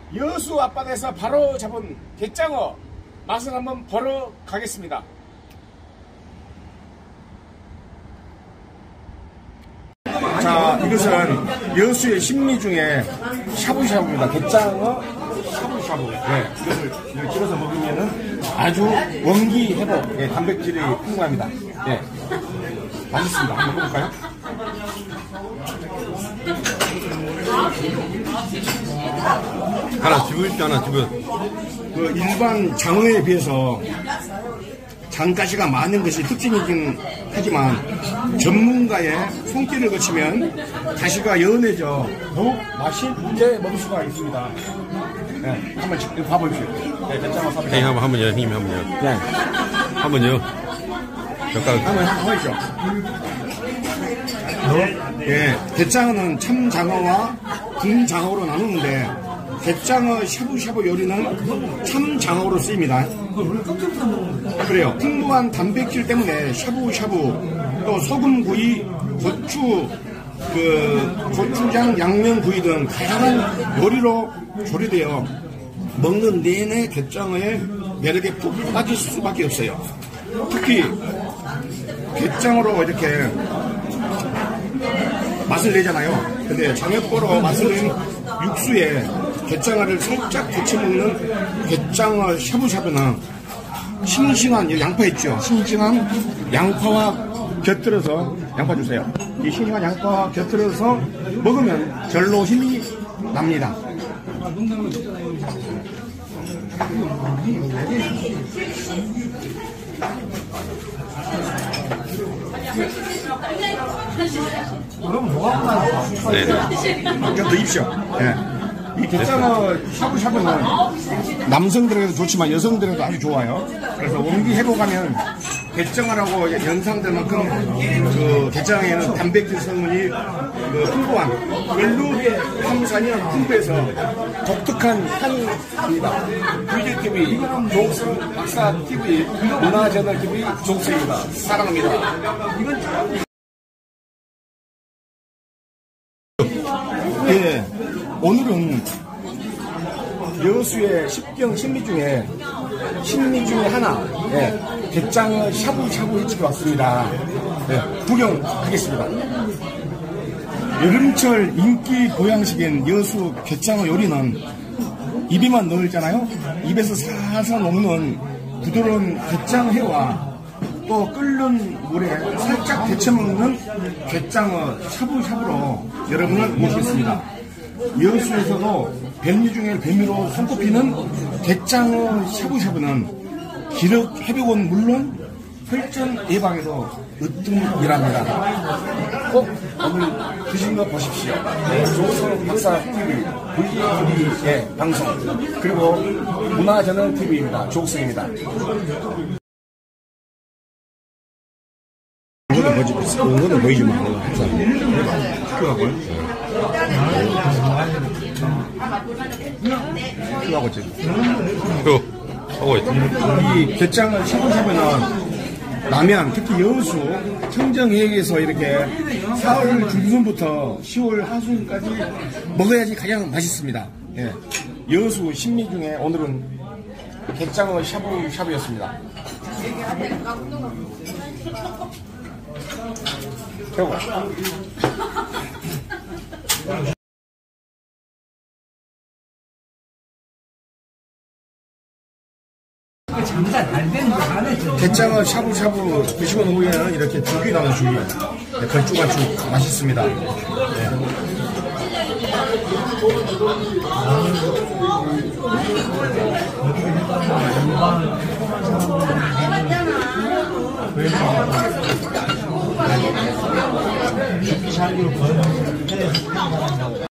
여수 앞바다에서 바로 잡은 갯장어 맛을 한번 보러 가겠습니다. 자, 이것은 여수의 신미 중에 샤브샤브입니다. 갯장어 샤브샤브. 네, 이것을 찍어서 먹으면은 아주 원기 회복, 네, 단백질이 풍부합니다. 네, 맛있습니다. 한번 먹어볼까요? 하나 집을 때 하나 집을. 그 일반 장어에 비해서 장가시가 많은 것이 특징이긴 하지만 전문가의 손길을 거치면 가시가 연해져 더욱 맛있게 먹을 수가 있습니다. 네, 한번 이거 봐보십시오. 네, 갯장어 사비. 네, 한번요, 형님 한번요. 네, 한번요. 젓가락. 한번 하시죠. 예, 갯장어는 참장어와 군장어로 나누는데 갯장어 샤브샤브 요리는 참장어로 쓰입니다. 그래요. 풍부한 단백질 때문에 샤브샤브, 또 소금구이, 고추장 양념구이 등 다양한 요리로 조리되어 먹는 내내 갯장어의 매력에 푹 빠질 수밖에 없어요. 특히 갯장어로 이렇게 맛을 내잖아요. 근데 장어뽀로 맛을 낸 육수에 갯장어를 살짝 데쳐 먹는 갯장어 샤브샤브는 싱싱한 양파 있죠. 싱싱한 양파와 곁들여서 양파 주세요. 이 싱싱한 양파와 곁들여서 먹으면 절로 힘이 납니다. 그럼 뭐가 나요? 네. 좀 더 입시오. 네. 이 갯장어 샤브샤브는 남성들에게도 좋지만 여성들에게도 아주 좋아요. 그래서 원기 회복하면 갯장어라고 연상될 만큼 그 갯장어에는 단백질 성분이 풍부한 연루함산이 풍부해서 독특한 향입니다. VGTV 조옥성 박사TV 문화저널TV 조옥성입니다. 사랑합니다. 예, 오늘은 여수의 10경 신미 중에 하나, 예, 갯장어 샤브샤브 집에 왔습니다. 예, 구경하겠습니다. 여름철 인기 보양식인 여수 갯장어 요리는 입에만 넣을잖아요. 입에서 살살 녹는 부드러운 갯장어회와 또 끓는 물에 살짝 데쳐먹는 갯장어 샤브샤브로 여러분을 모시겠습니다. 여수에서도 백미 중에 백미로 손꼽히는 갯장어 샤브샤브는 기력 회복은 물론 혈전 예방에도 으뜸이랍니다. 꼭 오늘 드신 거 보십시오. 조옥성 박사TV, VTV의 방송, 그리고 문화저널TV입니다. 조옥성입니다. 이거는 보이지 마. 하고 지금. 하고 있다. 이 갯장어 샤브샤브는 남해안, 특히 여수, 청정해역에서 이렇게 4월 중순부터 10월 하순까지 먹어야지 가장 맛있습니다. 예. 여수 신미 중에 오늘은 갯장어 샤브샤브였습니다. 최고. 갯장어 샤브샤브 드시고 난 후에는 이렇게 죽이 나오는 죽이, 네, 걸쭉한 죽 맛있습니다. 네.